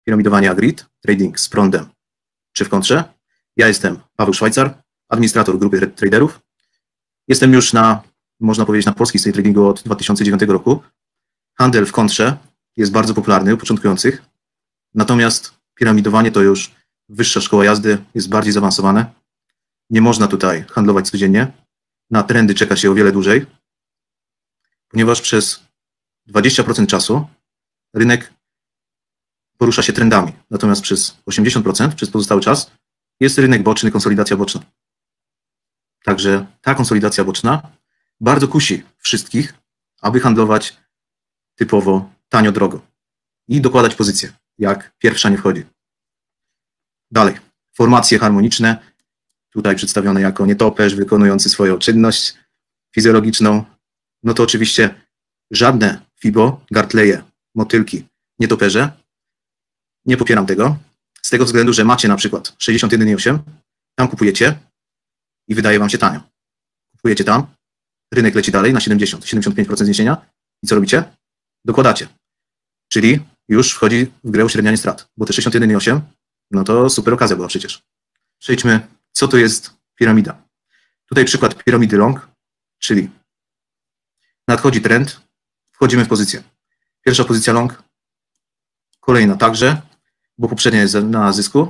piramidowanie agreed, trading z prądem czy w kontrze. Ja jestem Paweł Szwajcar, administrator grupy traderów. Jestem już można powiedzieć, na polskiej scenie tradingu od 2009 roku. Handel w kontrze jest bardzo popularny u początkujących, natomiast piramidowanie to już wyższa szkoła jazdy, jest bardziej zaawansowane. Nie można tutaj handlować codziennie. Na trendy czeka się o wiele dłużej, ponieważ przez 20% czasu rynek porusza się trendami, natomiast przez 80%, przez pozostały czas, jest rynek boczny, konsolidacja boczna. Także ta konsolidacja boczna bardzo kusi wszystkich, aby handlować typowo tanio, drogo i dokładać pozycje, jak pierwsza nie wchodzi. Dalej, formacje harmoniczne, tutaj przedstawione jako nietoperz wykonujący swoją czynność fizjologiczną. No to oczywiście żadne FIBO, Gartleje, motylki, nietoperze. Nie popieram tego, z tego względu, że macie na przykład 61,8, tam kupujecie i wydaje wam się tanio. Kupujecie tam, rynek leci dalej na 70-75% zniesienia i co robicie? Dokładacie. Czyli już wchodzi w grę uśrednianie strat, bo te 61,8, no to super okazja była przecież. Przejdźmy, co to jest piramida. Tutaj przykład piramidy long, czyli nadchodzi trend, wchodzimy w pozycję. Pierwsza pozycja long, kolejna także, bo poprzednia jest na zysku,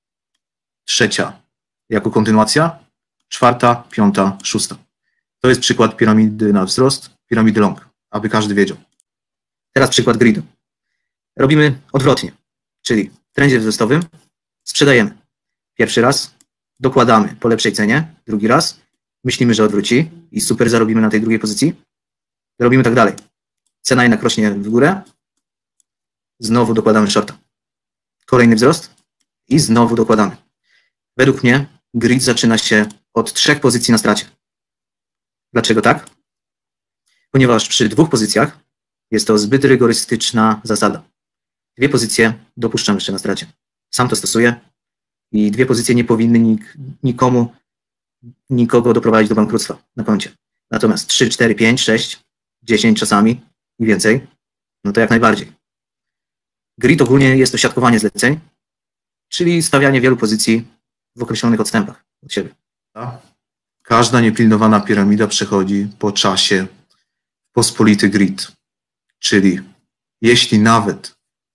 trzecia jako kontynuacja, czwarta, piąta, szósta. To jest przykład piramidy na wzrost, piramidy long, aby każdy wiedział. Teraz przykład gridu. Robimy odwrotnie, czyli w trendzie wzrostowym sprzedajemy. Pierwszy raz dokładamy po lepszej cenie, drugi raz myślimy, że odwróci i super zarobimy na tej drugiej pozycji. Robimy tak dalej. Cena jednak rośnie w górę, znowu dokładamy shorta. Kolejny wzrost i znowu dokładamy. Według mnie grid zaczyna się od 3 pozycji na stracie. Dlaczego tak? Ponieważ przy 2 pozycjach jest to zbyt rygorystyczna zasada. 2 pozycje dopuszczam jeszcze na stracie. Sam to stosuję i 2 pozycje nie powinny nikogo doprowadzić do bankructwa na koncie. Natomiast 3, 4, 5, 6, 10 czasami i więcej, no to jak najbardziej. Grid ogólnie jest to siatkowanie zleceń, czyli stawianie wielu pozycji w określonych odstępach od siebie. Każda niepilnowana piramida przechodzi po czasie pospolity grid, czyli jeśli nawet,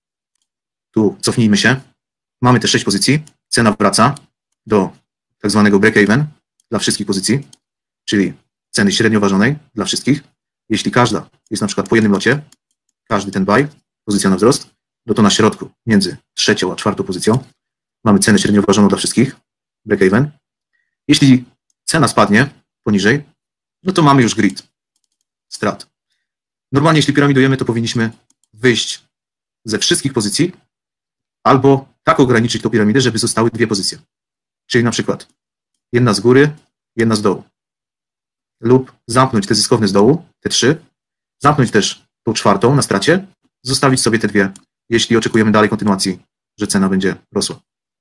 tu cofnijmy się, mamy te 6 pozycji, cena wraca do tak zwanego break-even dla wszystkich pozycji, czyli ceny średnio ważonej dla wszystkich. Jeśli każda jest na przykład po jednym locie, każdy ten buy, pozycja na wzrost, no to na środku między 3. a 4. pozycją mamy cenę średnio ważoną dla wszystkich, break-even. Jeśli cena spadnie poniżej, no to mamy już grid, strat. Normalnie jeśli piramidujemy, to powinniśmy wyjść ze wszystkich pozycji albo tak ograniczyć tą piramidę, żeby zostały 2 pozycje. Czyli na przykład jedna z góry, jedna z dołu. Lub zamknąć te zyskowne z dołu, te 3, zamknąć też tą 4. na stracie, zostawić sobie te 2, jeśli oczekujemy dalej kontynuacji, że cena będzie rosła.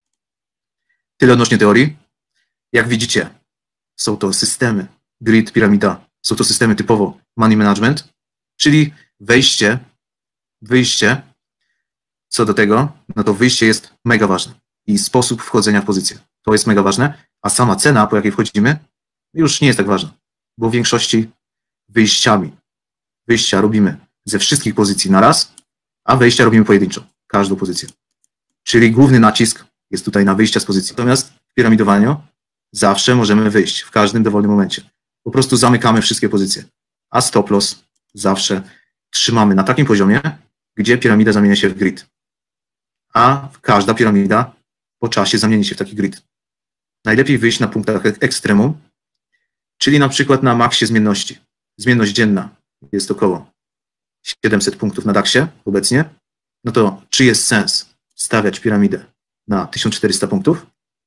Tyle odnośnie teorii. Jak widzicie, są to systemy, grid, piramida, są to systemy typowo money management, czyli wyjście, co do tego, no to wyjście jest mega ważne i sposób wchodzenia w pozycję. To jest mega ważne, a sama cena, po jakiej wchodzimy, już nie jest tak ważna, bo w większości wyjścia robimy ze wszystkich pozycji na raz, a wejścia robimy pojedynczo, każdą pozycję. Czyli główny nacisk jest tutaj na wyjścia z pozycji. Natomiast w piramidowaniu zawsze możemy wyjść w każdym dowolnym momencie. Po prostu zamykamy wszystkie pozycje, a stop loss zawsze trzymamy na takim poziomie, gdzie piramida zamienia się w grid. A każda piramida po czasie zamieni się w taki grid. Najlepiej wyjść na punktach ekstremum, czyli na przykład na maksie zmienności. Zmienność dzienna jest około 700 punktów na DAX-ie obecnie. No to czy jest sens stawiać piramidę na 1400 punktów?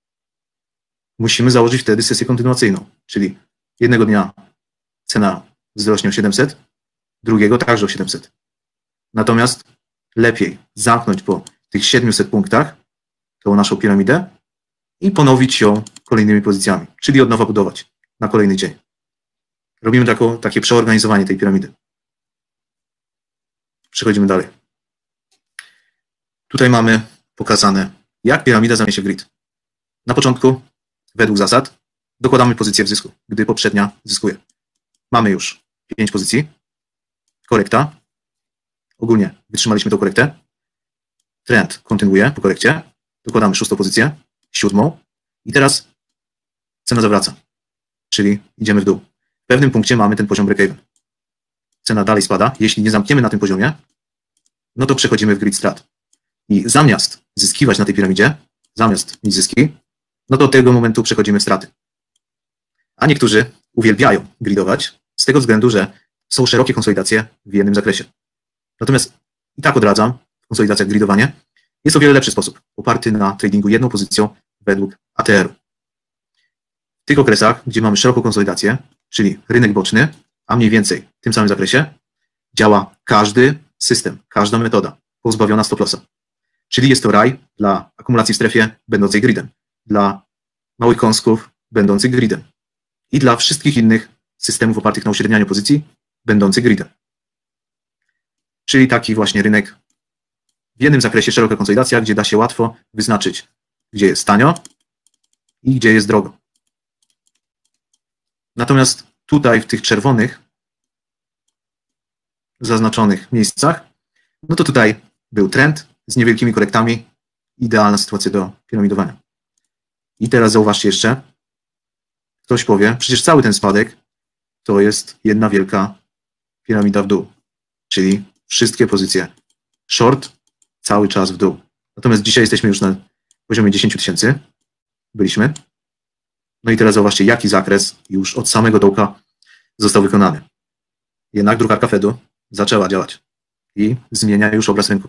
Musimy założyć wtedy sesję kontynuacyjną, czyli jednego dnia cena wzrośnie o 700, drugiego także o 700. Natomiast lepiej zamknąć po tych 700 punktach tą naszą piramidę i ponowić ją kolejnymi pozycjami, czyli od nowa budować na kolejny dzień. Robimy takie przeorganizowanie tej piramidy. Przechodzimy dalej. Tutaj mamy pokazane, jak piramida zamienia się w grid. Na początku, według zasad, dokładamy pozycję w zysku, gdy poprzednia zyskuje. Mamy już 5 pozycji. Korekta. Ogólnie wytrzymaliśmy tą korektę. Trend kontynuuje po korekcie. Dokładamy 6. pozycję, 7. I teraz cena zawraca, czyli idziemy w dół. W pewnym punkcie mamy ten poziom break-even. Cena dalej spada. Jeśli nie zamkniemy na tym poziomie, no to przechodzimy w grid strat. I zamiast zyskiwać na tej piramidzie, zamiast mieć zyski, no to od tego momentu przechodzimy w straty. A niektórzy uwielbiają gridować z tego względu, że są szerokie konsolidacje w jednym zakresie. Natomiast i tak odradzam w konsolidacjach gridowanie. Jest o wiele lepszy sposób, oparty na tradingu jedną pozycją według ATR-u. W tych okresach, gdzie mamy szeroką konsolidację, czyli rynek boczny, a mniej więcej w tym samym zakresie, działa każdy system, każda metoda pozbawiona stop lossa. Czyli jest to raj dla akumulacji w strefie będącej gridem, dla małych kąsków będących gridem i dla wszystkich innych systemów opartych na uśrednianiu pozycji będących gridem. Czyli taki właśnie rynek w jednym zakresie, szeroka konsolidacja, gdzie da się łatwo wyznaczyć, gdzie jest tanio i gdzie jest drogo. Natomiast tutaj w tych czerwonych zaznaczonych miejscach, no to tutaj był trend z niewielkimi korektami, idealna sytuacja do piramidowania. I teraz zauważcie jeszcze, ktoś powie, przecież cały ten spadek to jest jedna wielka piramida w dół, czyli wszystkie pozycje short cały czas w dół. Natomiast dzisiaj jesteśmy już na poziomie 10 000, byliśmy. No i teraz zauważcie, jaki zakres już od samego dołka został wykonany. Jednak drukarka Fedu zaczęła działać i zmienia już obraz rynku.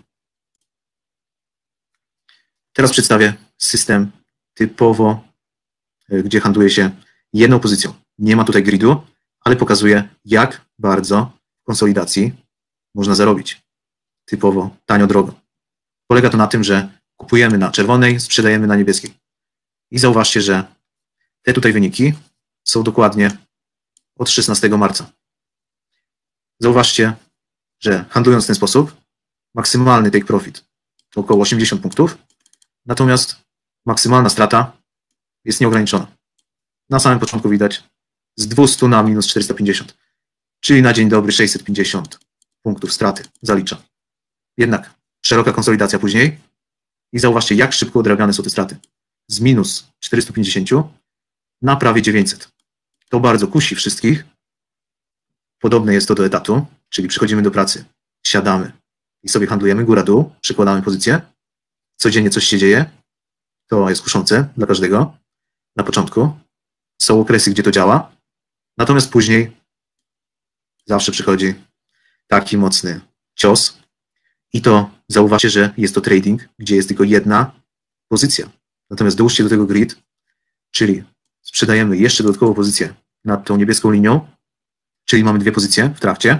Teraz przedstawię system typowo, gdzie handluje się jedną pozycją. Nie ma tutaj gridu, ale pokazuje, jak bardzo w konsolidacji można zarobić. Typowo tanio, drogo. Polega to na tym, że kupujemy na czerwonej, sprzedajemy na niebieskiej. I zauważcie, że te tutaj wyniki są dokładnie od 16 marca. Zauważcie, że handlując w ten sposób, maksymalny take profit to około 80 punktów, natomiast maksymalna strata jest nieograniczona. Na samym początku widać z 200 na minus 450, czyli na dzień dobry 650 punktów straty zalicza. Jednak szeroka konsolidacja później i zauważcie, jak szybko odrabiane są te straty. Z minus 450 na prawie 900. To bardzo kusi wszystkich. Podobne jest to do etatu, czyli przychodzimy do pracy, siadamy i sobie handlujemy góra-dół, przykładamy pozycję. Codziennie coś się dzieje. To jest kuszące dla każdego. Na początku są okresy, gdzie to działa, natomiast później zawsze przychodzi taki mocny cios i to zauważcie, że jest to trading, gdzie jest tylko jedna pozycja. Natomiast dołóżcie do tego grid, czyli sprzedajemy jeszcze dodatkową pozycję nad tą niebieską linią, czyli mamy dwie pozycje w trakcie.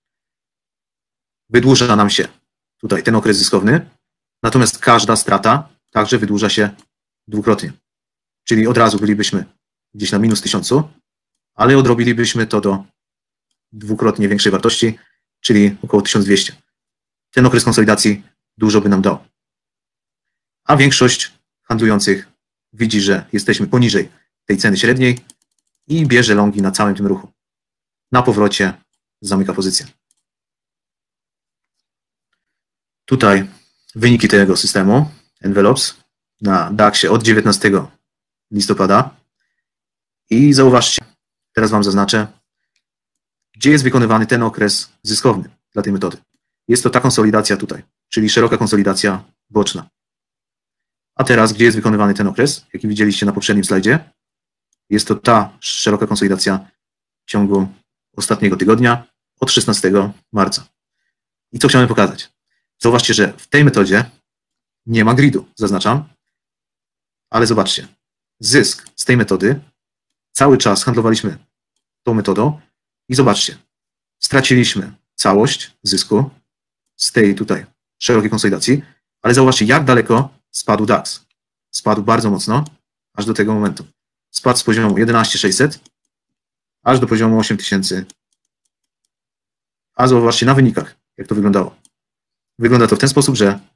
Wydłuża nam się tutaj ten okres zyskowny, natomiast każda strata także wydłuża się dwukrotnie. Czyli od razu bylibyśmy gdzieś na minus 1000, ale odrobilibyśmy to do dwukrotnie większej wartości, czyli około 1200. Ten okres konsolidacji dużo by nam dał. A większość handlujących widzi, że jesteśmy poniżej tej ceny średniej i bierze longi na całym tym ruchu. Na powrocie zamyka pozycję. Tutaj wyniki tego systemu, envelopes, na DAX-ie od 19 listopada. I zauważcie, teraz Wam zaznaczę, gdzie jest wykonywany ten okres zyskowny dla tej metody. Jest to ta konsolidacja tutaj, czyli szeroka konsolidacja boczna. A teraz, gdzie jest wykonywany ten okres, jaki widzieliście na poprzednim slajdzie, jest to ta szeroka konsolidacja w ciągu ostatniego tygodnia od 16 marca. I co chciałem pokazać? Zauważcie, że w tej metodzie nie ma gridu, zaznaczam, ale zobaczcie, zysk z tej metody, cały czas handlowaliśmy tą metodą i zobaczcie, straciliśmy całość zysku z tej tutaj szerokiej konsolidacji, ale zauważcie, jak daleko spadł DAX. Spadł bardzo mocno, aż do tego momentu. Spadł z poziomu 11600 aż do poziomu 8000. A zobaczcie na wynikach, jak to wyglądało. Wygląda to w ten sposób, że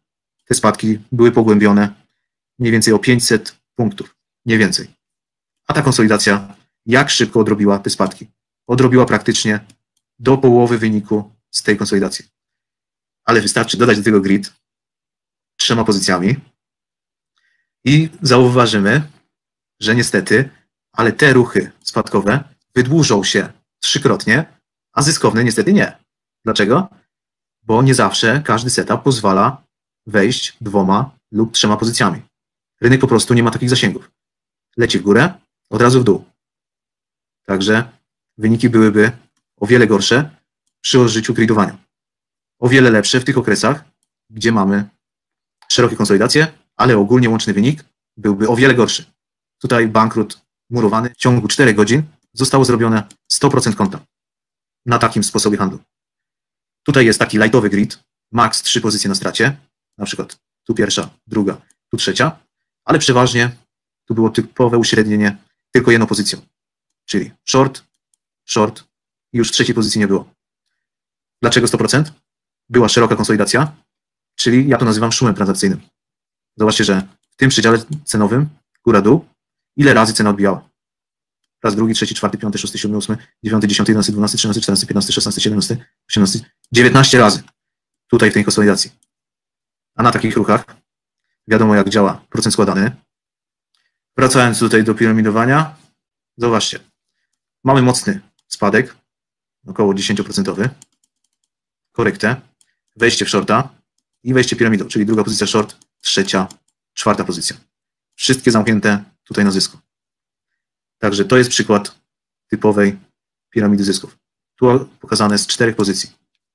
te spadki były pogłębione mniej więcej o 500 punktów, nie więcej. A ta konsolidacja jak szybko odrobiła te spadki? Odrobiła praktycznie do połowy wyniku z tej konsolidacji. Ale wystarczy dodać do tego grid 3 pozycjami i zauważymy, że niestety, ale te ruchy spadkowe wydłużą się 3-krotnie, a zyskowne niestety nie. Dlaczego? Bo nie zawsze każdy setup pozwala wejść 2 lub 3 pozycjami. Rynek po prostu nie ma takich zasięgów. Leci w górę, od razu w dół. Także wyniki byłyby o wiele gorsze przy użyciu gridowania. O wiele lepsze w tych okresach, gdzie mamy szerokie konsolidacje, ale ogólnie łączny wynik byłby o wiele gorszy. Tutaj bankrut murowany w ciągu 4 godzin zostało zrobione 100% konta na takim sposobie handlu. Tutaj jest taki lightowy grid, max 3 pozycje na stracie, na przykład tu pierwsza, druga, tu trzecia, ale przeważnie tu było typowe uśrednienie tylko jedną pozycją, czyli short, short i już trzeciej pozycji nie było. Dlaczego 100%? Była szeroka konsolidacja, czyli ja to nazywam szumem transakcyjnym. Zobaczcie, że w tym przedziale cenowym góra-dół, ile razy cena odbijała. Raz, drugi, trzeci, czwarty, piąty, szósty, siódmy, ósmy, dziewiąty, 10, 11, 12, 13, 14, 15, 16, 17, 18, 19 razy tutaj w tej konsolidacji. A na takich ruchach wiadomo, jak działa procent składany. Wracając tutaj do piramidowania, zobaczcie, mamy mocny spadek, około 10%, korektę, wejście w shorta i wejście piramidą, czyli druga pozycja short, trzecia, czwarta pozycja. Wszystkie zamknięte tutaj na zysku. Także to jest przykład typowej piramidy zysków. Tu pokazane z 4 pozycji.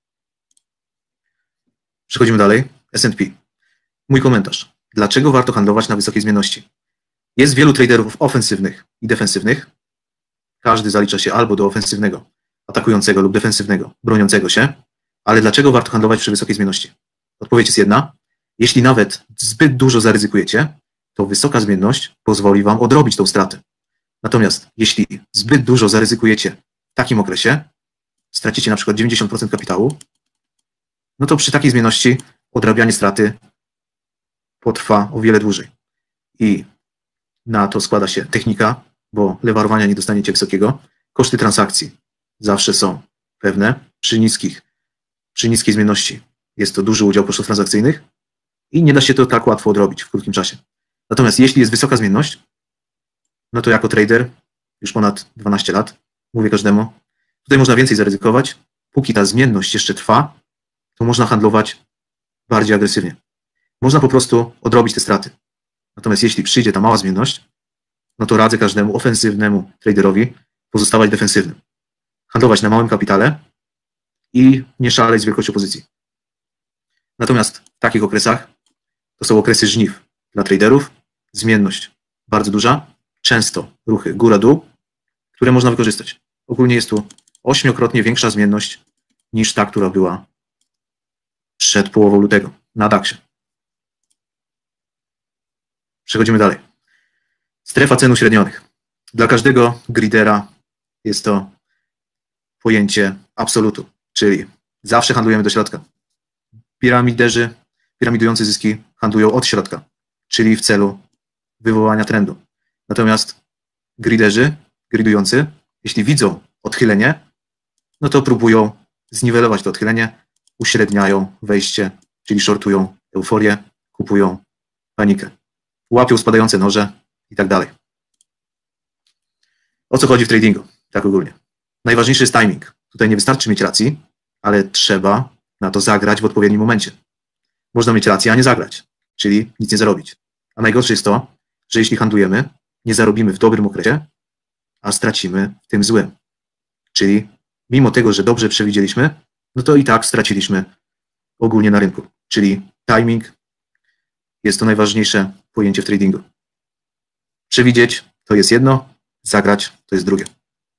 Przechodzimy dalej. S&P. Mój komentarz. Dlaczego warto handlować na wysokiej zmienności? Jest wielu traderów ofensywnych i defensywnych. Każdy zalicza się albo do ofensywnego, atakującego lub defensywnego, broniącego się. Ale dlaczego warto handlować przy wysokiej zmienności? Odpowiedź jest jedna. Jeśli nawet zbyt dużo zaryzykujecie, to wysoka zmienność pozwoli Wam odrobić tą stratę. Natomiast jeśli zbyt dużo zaryzykujecie w takim okresie, stracicie na przykład 90% kapitału, no to przy takiej zmienności odrabianie straty potrwa o wiele dłużej. I na to składa się technika, bo lewarowania nie dostaniecie wysokiego. Koszty transakcji zawsze są pewne. Przy niskiej zmienności jest to duży udział kosztów transakcyjnych i nie da się to tak łatwo odrobić w krótkim czasie. Natomiast jeśli jest wysoka zmienność, no to jako trader już ponad 12 lat, mówię każdemu, tutaj można więcej zaryzykować. Póki ta zmienność jeszcze trwa, to można handlować bardziej agresywnie. Można po prostu odrobić te straty. Natomiast jeśli przyjdzie ta mała zmienność, no to radzę każdemu ofensywnemu traderowi pozostawać defensywnym. Handlować na małym kapitale i nie szaleć z wielkością pozycji. Natomiast w takich okresach to są okresy żniw dla traderów, zmienność bardzo duża, często ruchy góra-dół, które można wykorzystać. Ogólnie jest tu 8-krotnie większa zmienność niż ta, która była przed połową lutego na DAX-ie. Przechodzimy dalej. Strefa cen uśrednionych. Dla każdego gridera jest to pojęcie absolutu, czyli zawsze handlujemy do środka. Piramiderzy, piramidujący zyski handlują od środka, czyli w celu wywołania trendu. Natomiast griderzy, gridujący, jeśli widzą odchylenie, no to próbują zniwelować to odchylenie, uśredniają wejście, czyli shortują euforię, kupują panikę, łapią spadające noże i tak dalej. O co chodzi w tradingu? Tak ogólnie. Najważniejszy jest timing. Tutaj nie wystarczy mieć racji, ale trzeba na to zagrać w odpowiednim momencie. Można mieć rację, a nie zagrać, czyli nic nie zarobić. A najgorsze jest to, że jeśli handlujemy, nie zarobimy w dobrym okresie, a stracimy w tym złym. Czyli mimo tego, że dobrze przewidzieliśmy, no to i tak straciliśmy ogólnie na rynku. Czyli timing jest to najważniejsze pojęcie w tradingu. Przewidzieć to jest jedno, zagrać to jest drugie.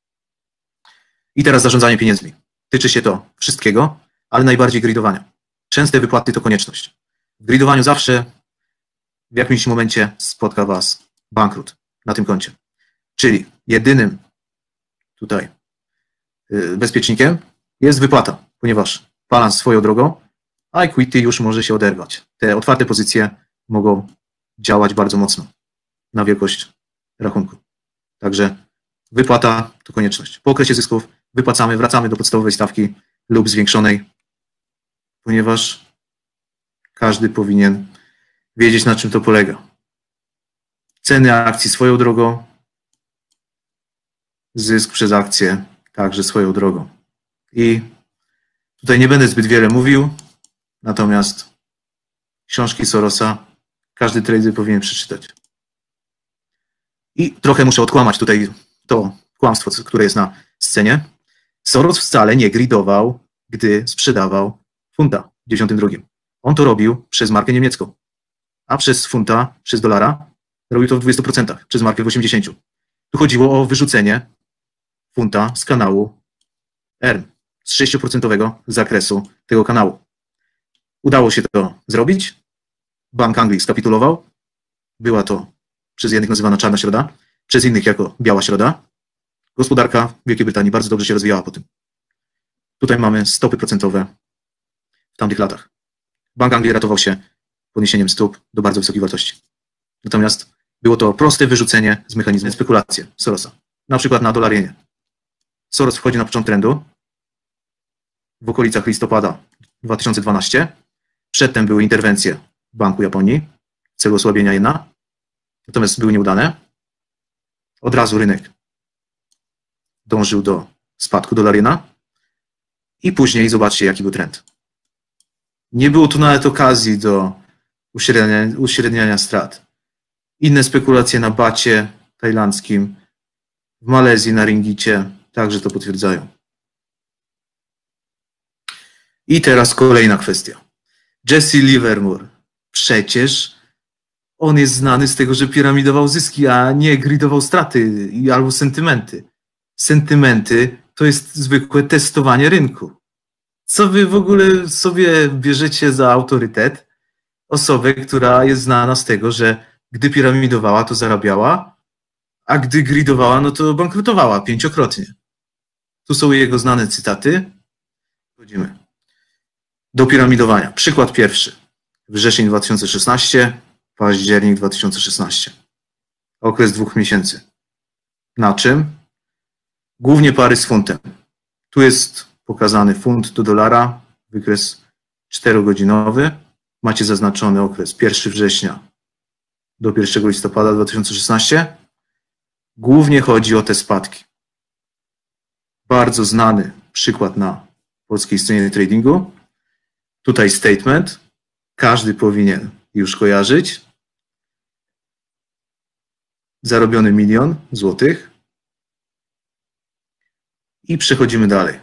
I teraz zarządzanie pieniędzmi. Tyczy się to wszystkiego, ale najbardziej gridowania. Częste wypłaty to konieczność. W gridowaniu zawsze w jakimś momencie spotka Was bankrut na tym koncie. Czyli jedynym tutaj bezpiecznikiem jest wypłata, ponieważ balans swoją drogą, a equity już może się oderwać. Te otwarte pozycje mogą działać bardzo mocno na wielkość rachunku. Także wypłata to konieczność. Po okresie zysków wypłacamy, wracamy do podstawowej stawki lub zwiększonej, ponieważ każdy powinien wiedzieć, na czym to polega. Ceny akcji swoją drogą, zysk przez akcję także swoją drogą. I tutaj nie będę zbyt wiele mówił, natomiast książki Sorosa każdy trader powinien przeczytać. I trochę muszę odkłamać tutaj to kłamstwo, które jest na scenie. Soros wcale nie gridował, gdy sprzedawał funta w 1992. On to robił przez markę niemiecką, a przez funta, przez dolara robił to w 20%, przez markę w 80%. Tu chodziło o wyrzucenie funta z kanału ERM, z 6% zakresu tego kanału. Udało się to zrobić. Bank Anglii skapitulował. Była to przez jednych nazywana czarna środa, przez innych jako biała środa. Gospodarka Wielkiej Brytanii bardzo dobrze się rozwijała po tym. Tutaj mamy stopy procentowe w tamtych latach. Bank Anglii ratował się podniesieniem stóp do bardzo wysokiej wartości. Natomiast było to proste wyrzucenie z mechanizmu spekulacje Sorosa. Na przykład na dolar jenie. Soros wchodzi na początek trendu w okolicach listopada 2012. Przedtem były interwencje w Banku Japonii w celu osłabienia jena. Natomiast były nieudane. Od razu rynek dążył do spadku dolar jena. I później zobaczcie, jaki był trend. Nie było tu nawet okazji do uśredniania strat. Inne spekulacje na bacie tajlandzkim, w Malezji na ringicie także to potwierdzają. I teraz kolejna kwestia. Jesse Livermore. Przecież on jest znany z tego, że piramidował zyski, a nie gridował straty albo sentymenty. Sentymenty to jest zwykłe testowanie rynku. Co wy w ogóle sobie bierzecie za autorytet? Osobę, która jest znana z tego, że gdy piramidowała, to zarabiała, a gdy gridowała, no to bankrutowała 5-krotnie. Tu są jego znane cytaty. Wchodzimy do piramidowania. Przykład pierwszy. Wrzesień 2016, październik 2016. Okres 2 miesięcy. Na czym? Głównie pary z funtem. Tu jest pokazany funt do dolara, wykres 4-godzinowy. Macie zaznaczony okres 1 września do 1 listopada 2016. Głównie chodzi o te spadki. Bardzo znany przykład na polskiej scenie tradingu. Tutaj statement. Każdy powinien już kojarzyć. Zarobiony 1 000 000 złotych. I przechodzimy dalej.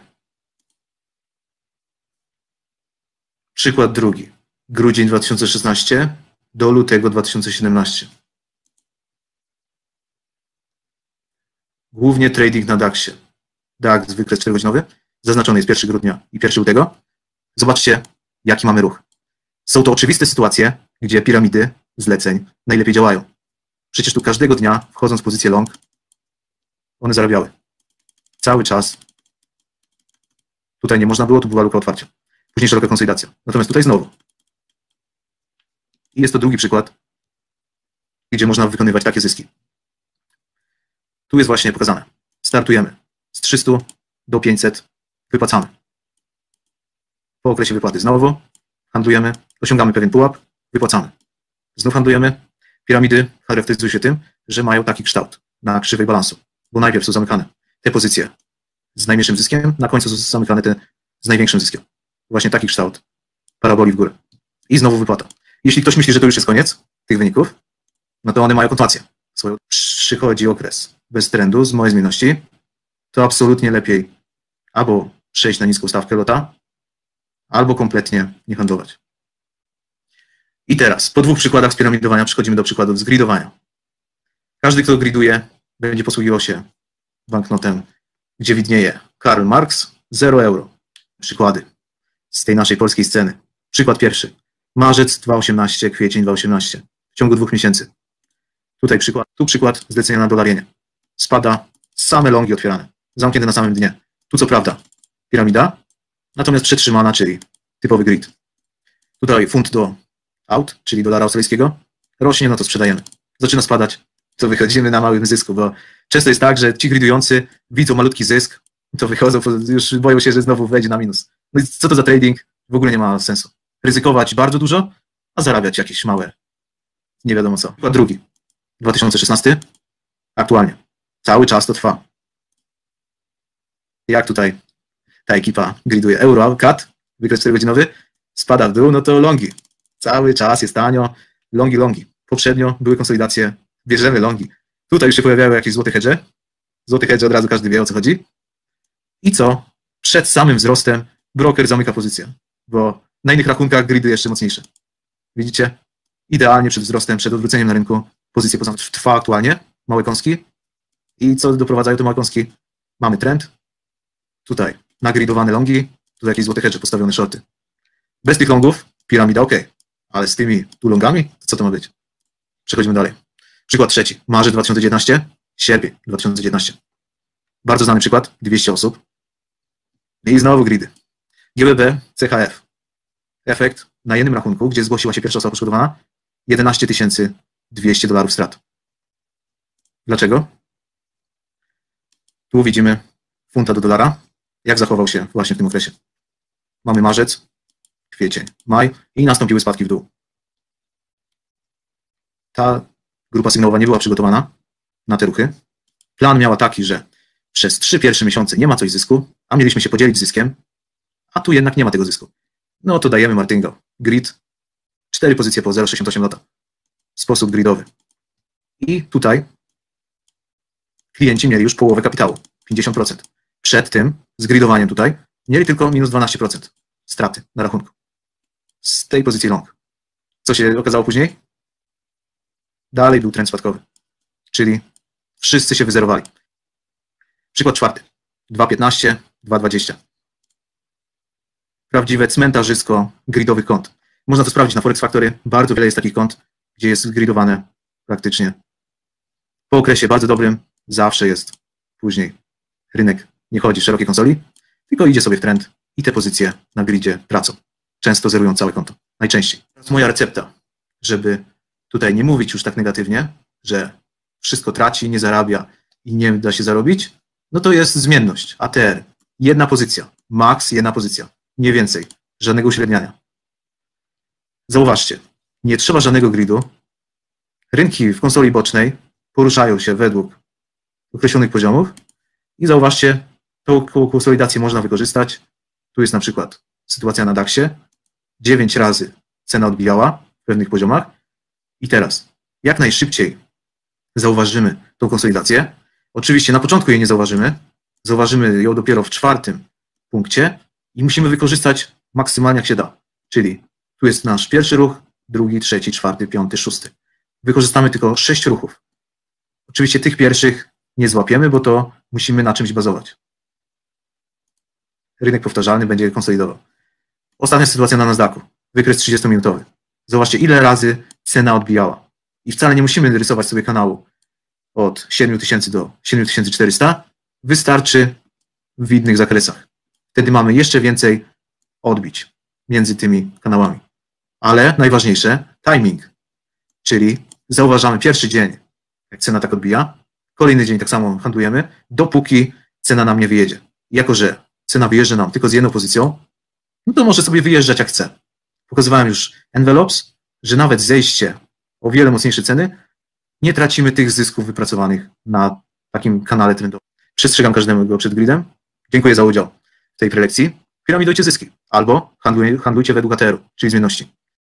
Przykład drugi. Grudzień 2016 do lutego 2017. Głównie trading na DAX-ie. DAX zwykle 4-godzinowy. Zaznaczony jest 1 grudnia i 1 lutego. Zobaczcie, jaki mamy ruch. Są to oczywiste sytuacje, gdzie piramidy zleceń najlepiej działają. Przecież tu każdego dnia, wchodząc w pozycję long, one zarabiały. Cały czas. Tutaj nie można było, tu była luka otwarcia. Później szeroka konsolidacja. Natomiast tutaj znowu. I jest to drugi przykład, gdzie można wykonywać takie zyski. Tu jest właśnie pokazane. Startujemy z 300 do 500, wypłacamy. Po okresie wypłaty znowu handlujemy, osiągamy pewien pułap, wypłacamy. Znów handlujemy. Piramidy charakteryzują się tym, że mają taki kształt na krzywej balansu, bo najpierw są zamykane te pozycje z najmniejszym zyskiem, na końcu są zamykane te z największym zyskiem. Właśnie taki kształt paraboli w górę. I znowu wypłata. Jeśli ktoś myśli, że to już jest koniec tych wyników, no to one mają kontynuację. Przychodzi okres bez trendu, z małej zmienności, to absolutnie lepiej albo przejść na niską stawkę lota, albo kompletnie nie handlować. I teraz, po 2 przykładach z piramidowania przechodzimy do przykładów z gridowania. Każdy, kto griduje, będzie posługiwał się banknotem, gdzie widnieje Karl Marx, 0 euro. Przykłady z tej naszej polskiej sceny. Przykład pierwszy. Marzec 2018, kwiecień 2018. W ciągu 2 miesięcy. Tu przykład zlecenia na dolar jenie. Spada, same longi otwierane. Zamknięte na samym dnie. Tu co prawda piramida, natomiast przetrzymana, czyli typowy grid. Tutaj funt do aut, czyli dolara australijskiego, rośnie, no to sprzedajemy. Zaczyna spadać, to wychodzimy na małym zysku, bo często jest tak, że ci gridujący widzą malutki zysk, to wychodzą, już boją się, że znowu wejdzie na minus. No i co to za trading? W ogóle nie ma sensu. Ryzykować bardzo dużo, a zarabiać jakieś małe, nie wiadomo co. Przykład drugi, 2016, aktualnie. Cały czas to trwa. Jak tutaj ta ekipa griduje euro, CAD, wykres 4-godzinowy, spada w dół, no to longi. Cały czas jest tanio, longi. Poprzednio były konsolidacje, bierzemy longi. Tutaj już się pojawiały jakieś złote hedge. Złote hedge od razu każdy wie, o co chodzi. I co? Przed samym wzrostem broker zamyka pozycję, bo na innych rachunkach gridy jeszcze mocniejsze. Widzicie? Idealnie przed wzrostem, przed odwróceniem na rynku pozycje trwa aktualnie, małe kąski. I co doprowadzają te małe kąski? Mamy trend. Tutaj nagridowane longi, tutaj jakieś złote hedge, postawione shorty. Bez tych longów piramida ok, ale z tymi tu longami, to co to ma być? Przechodzimy dalej. Przykład trzeci. Marzec 2019, sierpień 2019. Bardzo znany przykład, 200 osób. I znowu gridy. GBP, CHF. Efekt na jednym rachunku, gdzie zgłosiła się pierwsza osoba poszkodowana, $11 200 strat. Dlaczego? Tu widzimy funta do dolara, jak zachował się właśnie w tym okresie. Mamy marzec, kwiecień, maj i nastąpiły spadki w dół. Ta grupa sygnałowa nie była przygotowana na te ruchy. Plan miała taki, że przez 3 pierwsze miesiące nie ma coś zysku, a mieliśmy się podzielić zyskiem, a tu jednak nie ma tego zysku. No to dajemy martingale. Grid, 4 pozycje po 0,68 lata. Sposób gridowy. I tutaj klienci mieli już połowę kapitału, 50%. Przed tym zgridowaniem tutaj mieli tylko minus 12% straty na rachunku. Z tej pozycji long. Co się okazało później? Dalej był trend spadkowy. Czyli wszyscy się wyzerowali. Przykład czwarty. 2,15, 2,20. Prawdziwe cmentarzysko gridowych kont. Można to sprawdzić na Forex Factory. Bardzo wiele jest takich kont, gdzie jest gridowane praktycznie. Po okresie bardzo dobrym zawsze jest później rynek nie chodzi w szerokiej konsoli, tylko idzie sobie w trend i te pozycje na gridzie tracą. Często zerują całe konto. Najczęściej. Teraz moja recepta, żeby tutaj nie mówić już tak negatywnie, że wszystko traci, nie zarabia i nie da się zarobić, no to jest zmienność. ATR. Jedna pozycja. Max jedna pozycja. Nie więcej. Żadnego uśredniania. Zauważcie, nie trzeba żadnego gridu. Rynki w konsoli bocznej poruszają się według określonych poziomów i zauważcie, tą konsolidację można wykorzystać. Tu jest na przykład sytuacja na DAX-ie. 9 razy cena odbijała w pewnych poziomach i teraz jak najszybciej zauważymy tą konsolidację. Oczywiście na początku jej nie zauważymy. Zauważymy ją dopiero w 4. punkcie i musimy wykorzystać maksymalnie jak się da. Czyli tu jest nasz pierwszy ruch, 2., 3., 4., 5., 6. Wykorzystamy tylko 6 ruchów. Oczywiście tych pierwszych nie złapiemy, bo to musimy na czymś bazować. Rynek powtarzalny będzie konsolidował. Ostatnia sytuacja na Nasdaqu. Wykres 30-minutowy. Zobaczcie, ile razy cena odbijała. I wcale nie musimy rysować sobie kanału od 7000 do 7400. Wystarczy w innych zakresach. Wtedy mamy jeszcze więcej odbić między tymi kanałami. Ale najważniejsze, timing. Czyli zauważamy pierwszy dzień, jak cena tak odbija. Kolejny dzień tak samo handlujemy, dopóki cena nam nie wyjedzie. Jako że cena wyjeżdża nam tylko z jedną pozycją, no to może sobie wyjeżdżać jak chce. Pokazywałem już envelopes, że nawet zejście o wiele mocniejsze ceny, nie tracimy tych zysków wypracowanych na takim kanale trendowym. Przestrzegam każdego przed gridem. Dziękuję za udział w tej prelekcji. Piramidujcie zyski albo handlujcie według ATR-u, czyli zmienności.